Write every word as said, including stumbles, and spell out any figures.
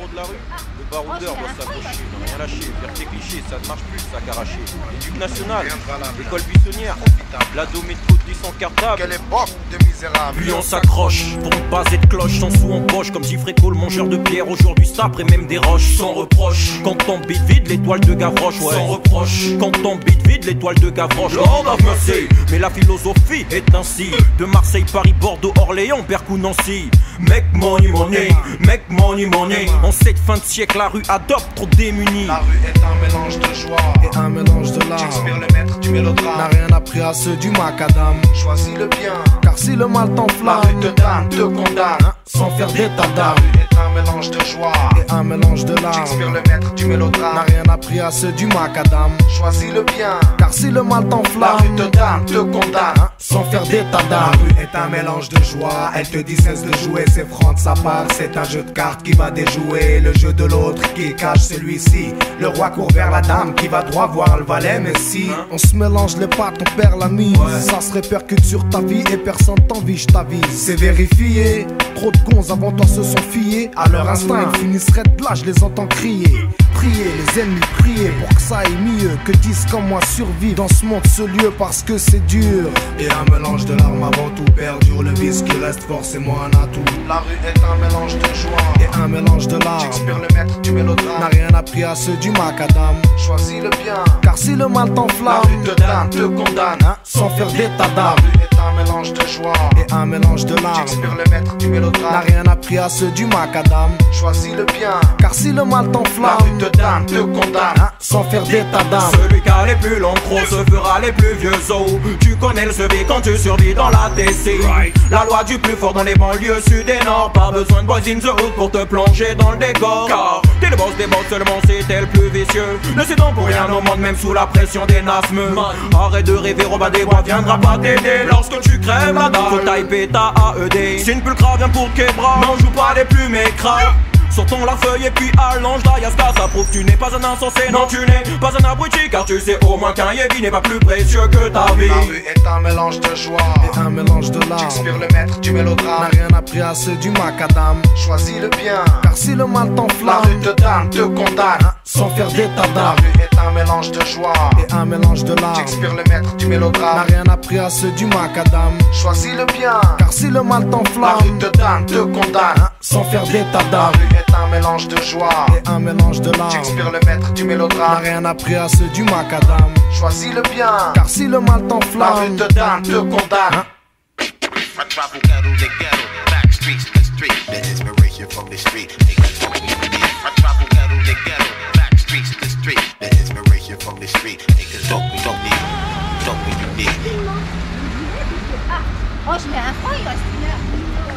héros de la rue. Le baroudeur doit s'accrocher, ne rien lâcher, faire tes clichés, ça ne marche plus, ça qu'arracher. Éduque nationale, école buissonnière, la métro de son cartable. Quelle époque de misérable. Puis on s'accroche pour ne pas être cloche, sans sous en poche, comme si Fréco le mangeur de pierre. Aujourd'hui sabre et même des roches, sans reproche. Quand ton beat vide, l'étoile de Gavroche, ouais. Sans reproche. Quand ton beat vide, l'étoile de Gavroche, Lord of mercy. Mais la philosophie est ainsi. De Marseille, Paris, Bordeaux, Orléans, Bercou, Nancy. Make money, money, make money, money. En cette fin de siècle, la rue adopte trop démunis. La rue est un mélange de joie et un mélange de l'art. Shakespeare, le maître du mélodrame, n'a rien appris à ceux du macadam. Choisis le bien, car si le mal t'enflamme, la rue te damne, te condamne, sans faire d'état La d'âme. rue est un mélange de joie et un mélange de l'art. Shakespeare, le maître du n'a mélodrame, rien appris à ceux du macadam. choisis le bien, car si le mal la t'enflamme, rue te damne, te condamne, sans faire d'état La d'âme. rue est un mélange de joie, elle te dit cesse de jouer, c'est franc de sa part, c'est un jeu de cartes qui va déjouer le jeu de l'autre qui cache celui-ci. Le roi court vers la dame qui va droit voir le valet, mais si on se mélange les pattes, on perd la mise. Ça se répercute sur ta vie et personne t'envie, je t'avise. c'est vérifié, Trop de cons avant toi se sont fiés à leur instinct, ils finisseraient de là, je les entends crier. Prier, les ennemis, prier pour que ça aille mieux. Que disent comme moi survivre dans ce monde, ce lieu, parce que c'est dur. et un mélange de larmes avant tout perdure. Le vice qui reste forcément un atout. la rue est un mélange de joie Et un mélange de larmes, Shakespeare, le maître du n'a mélodrame, rien appris à ceux du macadam. choisis le bien, Car si le mal la t'enflamme, rue te damne, te condamne, sans faire d'état la d'âme, rue est un mélange de joie et un mélange de larmes, Shakespeare, le maître du n'a mélodrame, rien appris à ceux du macadam. choisis le bien, Car si le mal la t'enflamme, rue te damne, te condamne, sans faire d'état d'âme, Celui qui a les plus longs crocs se fera les plus vieux os. Tu connais le survie quand tu survis dans la T C. La loi du plus fort dans les banlieues sud et nord. Pas besoin de boys in the hood pour te plonger dans le décor. Car t'es le boss des boss, seulement c'est elle plus vicieux. Ne cédons pour rien au monde, même sous la pression des nasmes. Arrête de rêver, Robin des Bois viendra pas t'aider. Lorsque tu crèves la dalle, faut typer ta A E D. Si une pulcra vient pour Kebra, n'en joue pas les plumes et craques. Sortons la feuille et puis allonge d'Ayaska. Ça prouve que tu n'es pas un insensé, non tu n'es pas un abruti. Car tu sais au moins qu'un yébi n'est pas plus précieux que ta vie. la rue est un mélange de joie et un mélange de larmes, Shakespeare, le maître du n'a mélodrame, rien appris à ceux du macadam. choisis le bien, Car si le mal la t'enflamme, rue te damne, te condamne, sans faire d'état la d'âme, rue est un mélange de joie et un mélange de larmes, Shakespeare, le maître du n'a mélodrame, rien appris à ceux du macadam. choisis le bien, Car si le mal la rue t'enflamme, te damne, te condamne, sans faire d'état la d'âme, rue est un mélange de joie et un mélange de larmes, Shakespeare, le maître du n'a mélodrame, rien appris à ceux du macadam. choisis le bien, Car si le mal la rue t'enflamme, te damne, te condamne, I travel ghetto to ghetto, back streets to street. The inspiration from the street, niggas don't need me. I travel ghetto to ghetto, back streets to street. The inspiration from the street, niggas don't don't need me. Don't be unique. Ah, oh, je mets un fond, il reste une heure.